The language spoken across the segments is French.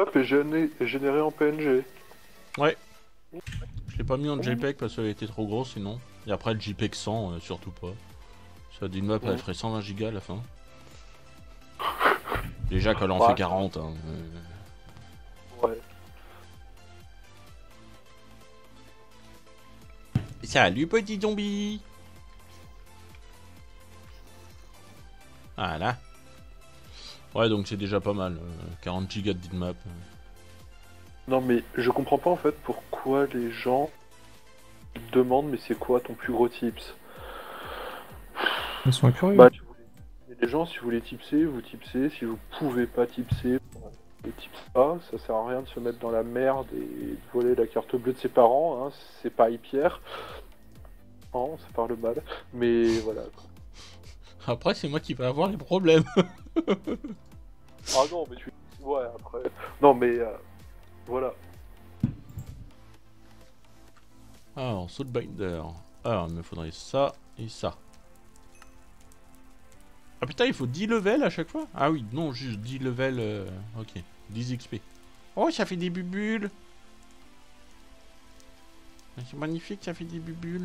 map est générée en PNG. Ouais. Je l'ai pas mis en JPEG parce qu'elle était trop grosse sinon. Et après le JPEG 100, surtout pas. Ça d'une map, elle ferait 120 Go à la fin. Déjà qu'elle en fait 40. Hein. Ouais. Salut petit zombie. Voilà. Ouais, donc c'est déjà pas mal. 40 Go de map. Non mais je comprends pas en fait pourquoi les gens demandent mais c'est quoi ton plus gros tips? Ils sont curieux. Bah tu voulais... Les gens si vous voulez tipser, vous tipsez, si vous pouvez pas tipser, vous tipsez pas, ça sert à rien de se mettre dans la merde et de voler la carte bleue de ses parents, hein. C'est pas Pierre. Non, ça parle mal, mais voilà. Après, c'est moi qui vais avoir les problèmes. Ah non mais tu... Ouais après... Non mais... Voilà. Alors, Soulbinder. Alors, il me faudrait ça et ça. Ah putain, il faut 10 levels à chaque fois? Ah oui, non, juste 10 levels. Ok, 10 XP. Oh, ça fait des bubules. C'est magnifique, ça fait des bubules.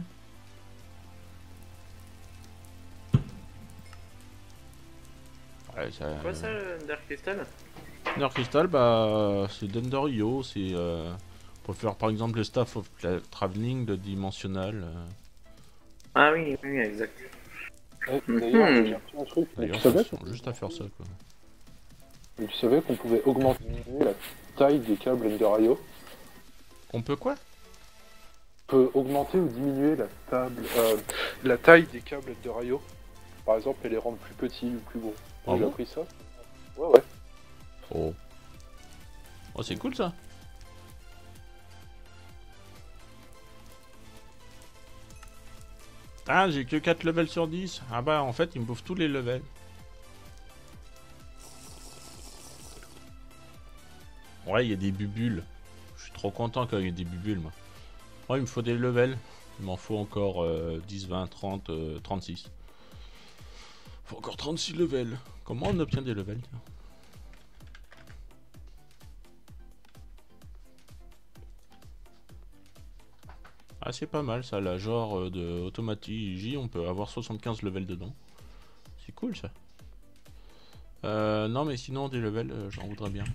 Ouais, ça... Quoi ça, le Dark Crystal? Thunder Crystal, bah, c'est Dunder.io, c'est pour faire par exemple le Staff of Traveling, le Dimensional. Ah oui, oui, exact. D'ailleurs, j'ai appris un truc. D'ailleurs, Tu savais ils sont juste à faire ça, quoi. Mais tu savais qu'on pouvait augmenter la taille des câbles Ender.io? On peut quoi? On peut augmenter ou diminuer la taille des câbles Ender.io. Par exemple, et les rendre plus petits ou plus gros. Ah J'ai bon? appris ça? Ouais, ouais. Oh. Oh, c'est cool ça. Ah, j'ai que 4 levels sur 10. Ah bah, en fait, il me bouffe tous les levels. Ouais, il y a des bubules. Je suis trop content quand il y a des bubules, moi. Ouais, il me faut des levels. Il m'en faut encore 10, 20, 30, 36. Faut encore 36 levels. Comment on obtient des levels, tiens? Ah, c'est pas mal ça, là, genre de Automati J, on peut avoir 75 levels dedans. C'est cool ça. Non, mais sinon, des levels, j'en voudrais bien.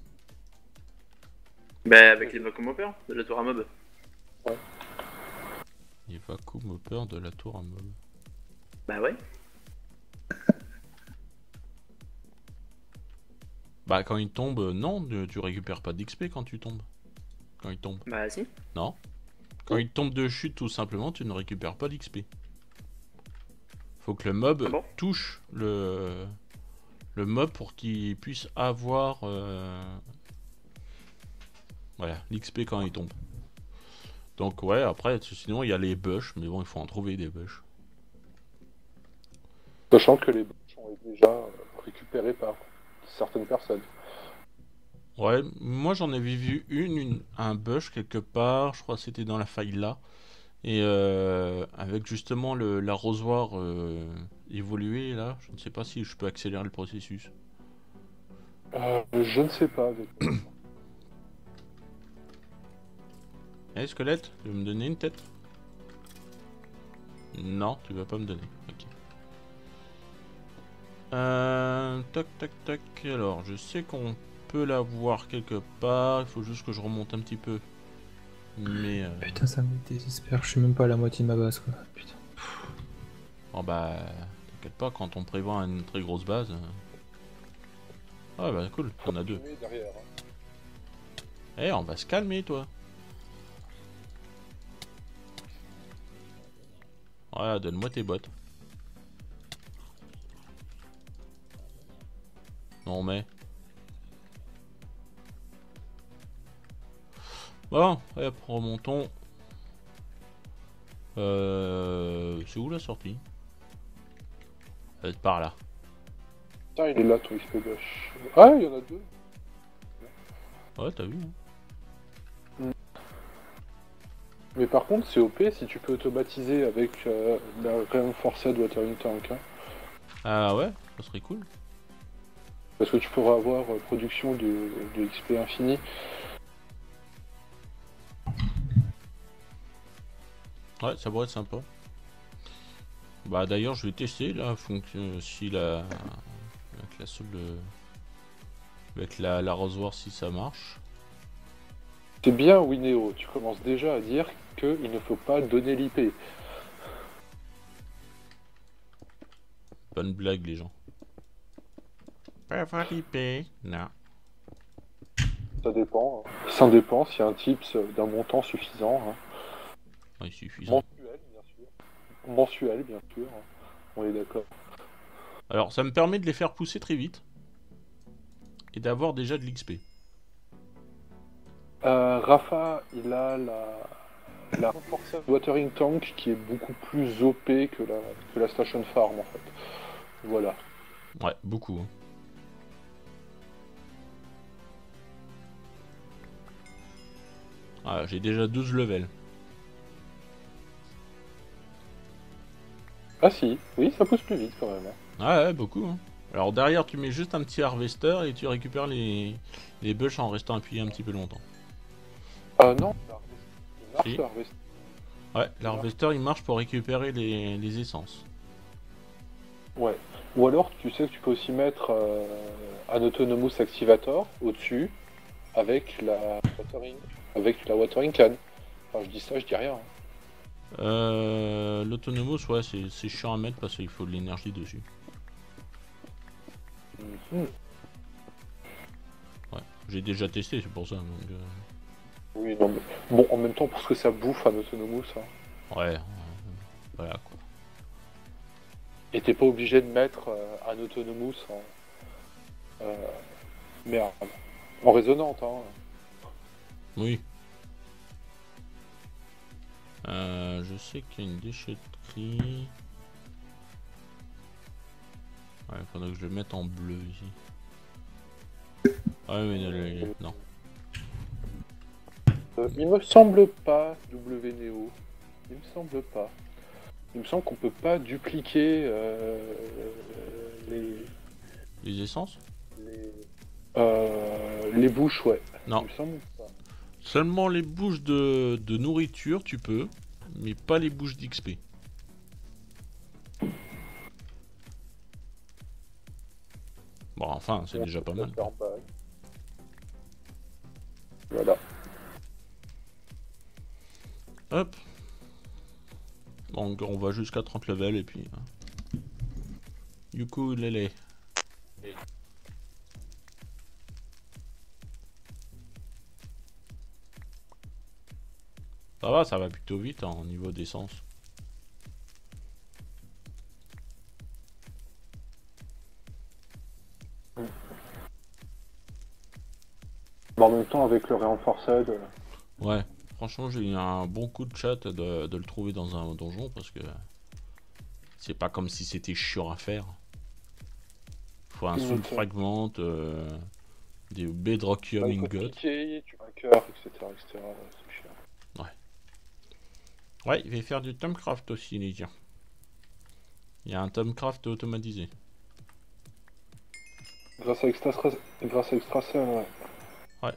Bah, avec les vacuum hoppers de la tour à mob. Les vacuum hoppers de la tour à mob. Bah ouais. Bah, quand il tombe, non, tu récupères pas d'XP quand tu tombes. Quand il tombe. Bah si. Non. Quand il tombe de chute, tout simplement, tu ne récupères pas d'XP. Faut que le mob touche le mob pour qu'il puisse avoir voilà, l'XP quand il tombe. Donc ouais, après, sinon il y a les bush, mais bon, il faut en trouver des bush. Sachant que les bush ont été déjà récupérés par certaines personnes. Ouais, moi j'en avais vu un bush quelque part, je crois que c'était dans la faille là. Et avec justement l'arrosoir évolué là, je ne sais pas si je peux accélérer le processus. Je ne sais pas. Eh squelette, tu veux me donner une tête? Non, tu vas pas me donner. Ok. Tac tac tac. Alors, je sais qu'on peut la voir quelque part. Il faut juste que je remonte un petit peu. Mais. Putain, ça me désespère. Je suis même pas à la moitié de ma base, quoi. Putain. Oh bah, t'inquiète pas, quand on prévoit une très grosse base. Ah bah cool, on a deux. Derrière, Eh, on va se calmer, toi. Voilà, donne-moi tes bottes. Non mais... Bon, hop, remontons. C'est où la sortie? Elle est par là. Putain, il est là, ton XP gauche. Ah, il y en a deux. Ouais, t'as vu, hein. Mais par contre, c'est OP si tu peux automatiser avec la Reinforced Watering Tank. Hein. Ah ouais, ça serait cool. Parce que tu pourras avoir production de XP infini. Ouais, ça pourrait être sympa. Bah d'ailleurs, je vais tester là, si avec la seule, avec l'arrosoir si ça marche. C'est bien, Wineo, tu commences déjà à dire qu'il ne faut pas donner l'IP. Bonne blague les gens. Pas flipper, non. Ça dépend. Ça dépend s'il y a un tips d'un montant suffisant. Hein. Ouais, suffisant. Mensuel, bien sûr. Mensuel, bien sûr. Hein. On est d'accord. Alors, ça me permet de les faire pousser très vite. Et d'avoir déjà de l'XP. Rafa, il a la Renforced Watering Tank qui est beaucoup plus OP que la Station Farm en fait. Voilà. Ouais, beaucoup. Hein. Ah, j'ai déjà 12 levels. Ah si, oui, ça pousse plus vite quand même. Hein. Ah ouais, beaucoup. Hein. Alors derrière, tu mets juste un petit harvester et tu récupères les bush en restant appuyé un petit peu longtemps. Non, il marche Si. le Harvester. Ouais, l'harvester il marche pour récupérer les essences. Ouais. Ou alors, tu sais que tu peux aussi mettre un Autonomous Activator au-dessus avec avec la watering can. Enfin, je dis ça, je dis rien. Hein. L'autonomous, ouais, c'est chiant à mettre parce qu'il faut de l'énergie dessus. Mhm. Ouais, j'ai déjà testé, c'est pour ça. Donc, Oui, non, mais bon, en même temps, pour ce que ça bouffe un Autonomous. Hein. ouais, voilà quoi. Et t'es pas obligé de mettre un Autonomous euh, merde, en résonante. Hein. Oui. Je sais qu'il y a une déchetterie. Ouais, il faudrait que je le mette en bleu ici. Ouais, mais non. Il me semble pas, WNEO. Il me semble pas. Il me semble qu'on peut pas dupliquer les, Les essences? les bouches, ouais. Non. Il me semble pas. Seulement les bouches de nourriture, tu peux, mais pas les bouches d'XP. Bon, enfin, c'est déjà pas mal. Voilà. Hop. Donc, on va jusqu'à 30 levels et puis... Ukulele. Ça va plutôt vite hein, au niveau d'essence. Bon, en même temps, avec le Reinforced... Ouais, franchement, j'ai eu un bon coup de chat de le trouver dans un donjon parce que c'est pas comme si c'était chiant à faire. Faut un soul fragment, des bedrockium ingots. Tu cœur, etc. C'est chiant. Ouais. Ouais, il va faire du Tomcraft aussi, les gens. Il y a un Tomcraft automatisé. Grâce à Extracell, ouais. Ouais.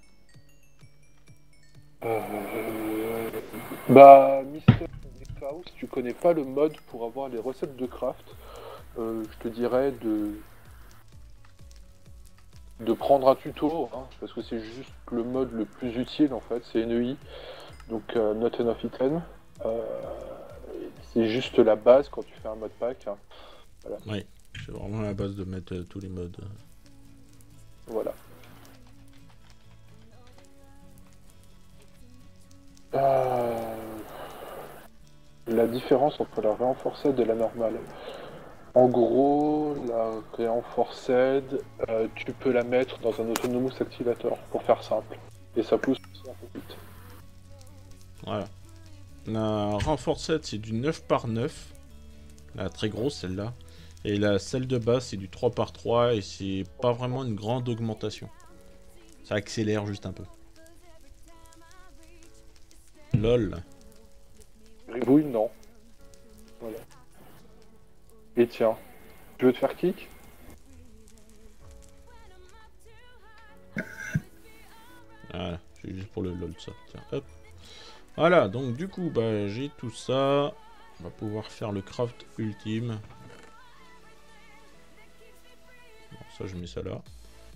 Bah, Mister Klaus, si tu connais pas le mode pour avoir les recettes de craft, je te dirais de prendre un tuto, hein, parce que c'est juste le mode le plus utile en fait, c'est NEI, donc Not Enough Item. C'est juste la base quand tu fais un mode pack. Hein. Voilà. Ouais, c'est vraiment la base de mettre tous les modes. Voilà. La différence entre la Reinforced et la normale. En gros, la Reinforced, tu peux la mettre dans un Autonomous Activator, pour faire simple. Et ça pousse un peu vite. Voilà. La Renforced, c'est du 9/9. La très grosse, celle-là. Et celle de base, c'est du 3/3 et c'est pas vraiment une grande augmentation. Ça accélère juste un peu. LOL. Gribouille, non. Voilà. Et tiens, tu veux te faire kick? Voilà, c'est juste pour le lol ça. Tiens, hop. Voilà, donc du coup, bah j'ai tout ça. On va pouvoir faire le craft ultime. Bon, ça, je mets ça là.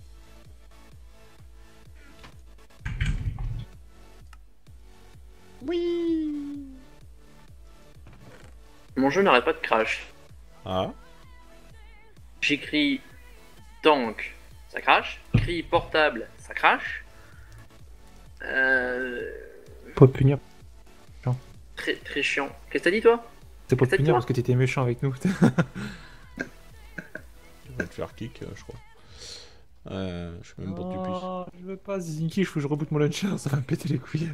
Oui. Mon jeu n'arrête pas de crash. Ah. J'écris tank, ça crache. J'écris portable, ça crache. Pour te punir. Très très chiant. Qu'est-ce que t'as dit toi? C'est pour te Qu'est-ce que punir t'as parce que t'étais méchant avec nous. Tu vas te faire kick, je crois. Je suis même pas depuis. Oh, je veux pas Zinky, il faut que je reboot mon launcher, ça va me péter les couilles.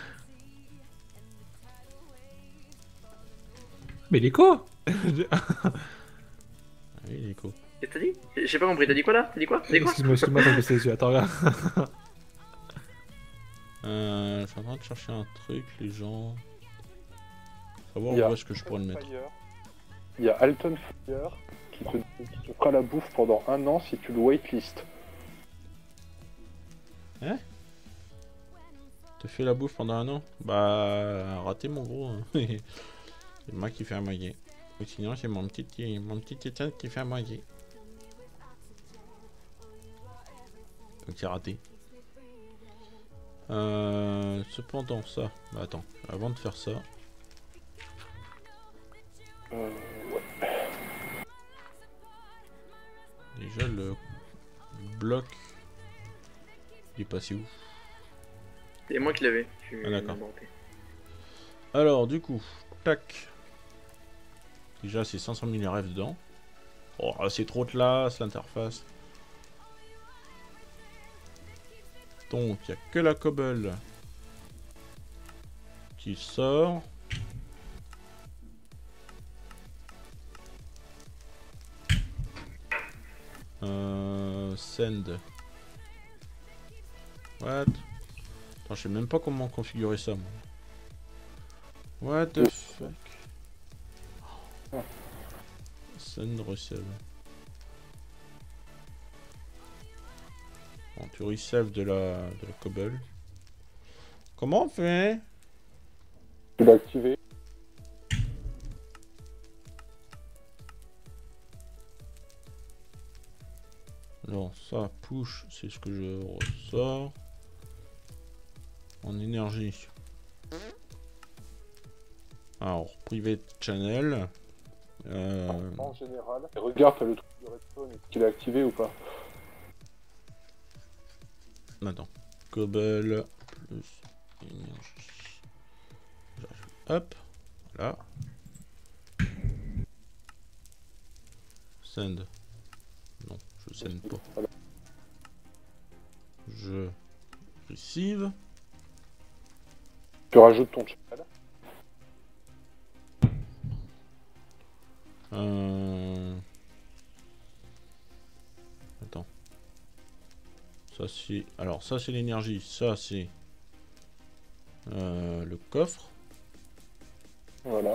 Mais l'écho Oui, Nico. Qu'est-ce que t'as dit? J'ai pas compris, t'as dit quoi là? T'as dit quoi? T'as dit quoi? Excuse-moi, t'as baissé les yeux, attends, regarde. Je suis en train de chercher un truc, les gens. Savoir Il y a où est-ce que je pourrais le mettre. Il y a Alton Fire qui te fera la bouffe pendant 1 an si tu le waitlist. Te fait la bouffe pendant 1 an? Bah, raté mon gros. Hein. C'est moi qui fais à manger. Ou sinon, c'est mon petit état qui fait à manger. Donc c'est raté. Cependant, ça. Bah, attends, avant de faire ça. Déjà, le bloc. Il est passé où? C'est moi qui l'avais. Ah, d'accord. Alors, du coup, tac. Déjà, c'est 500 000 RF dedans. Oh, c'est trop classe l'interface. Donc, il n'y a que la cobble qui sort. Send. What? Attends, je sais même pas comment configurer ça, moi. What the fuck? Send receive. Bon, tu receive de la cobble. Comment on fait? Tu l'as activé. Alors ça, push, c'est ce que je ressors. En énergie. Alors, private channel. En général. Et regarde, t'as le truc de redstone, est-ce qu'il est activé ou pas? Attends. Cobble plus énergie. Hop. Voilà. Send. Non, je send pas. Voilà. Je receive. Tu rajoutes ton channel. Attends. Ça c'est... Alors ça c'est l'énergie. Ça c'est... le coffre. Voilà.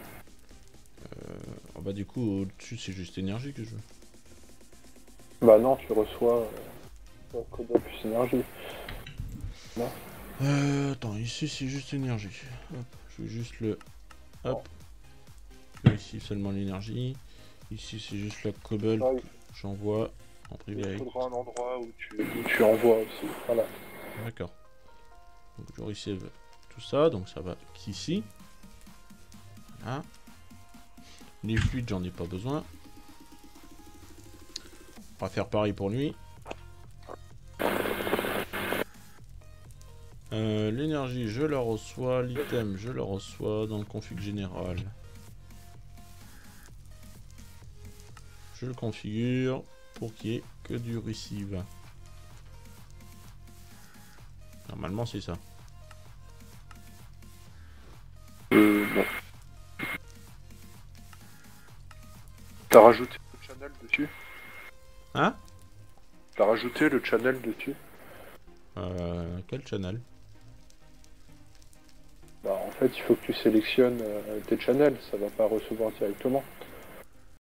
Oh bah du coup au-dessus c'est juste énergie que je veux. Bah non, tu reçois cobble plus énergie. Non. Attends, ici c'est juste énergie. Hop, je veux juste le... Hop. Ici seulement l'énergie. Ici c'est juste la cobble. Ah, J'envoie en privé il avec. faudra un endroit où tu envoies aussi. Voilà. D'accord. Donc je receive tout ça, donc ça va qu'ici. Voilà. Les fluides, j'en ai pas besoin. On va faire pareil pour lui. L'énergie, je la reçois. L'item, je la reçois dans le config général. Je le configure pour qu'il n'y ait que du receive. Normalement, c'est ça. Bon. T'as rajouté le channel dessus? Hein? T'as rajouté le channel dessus? Quel channel? Bah en fait il faut que tu sélectionnes tes channels, ça va pas recevoir directement.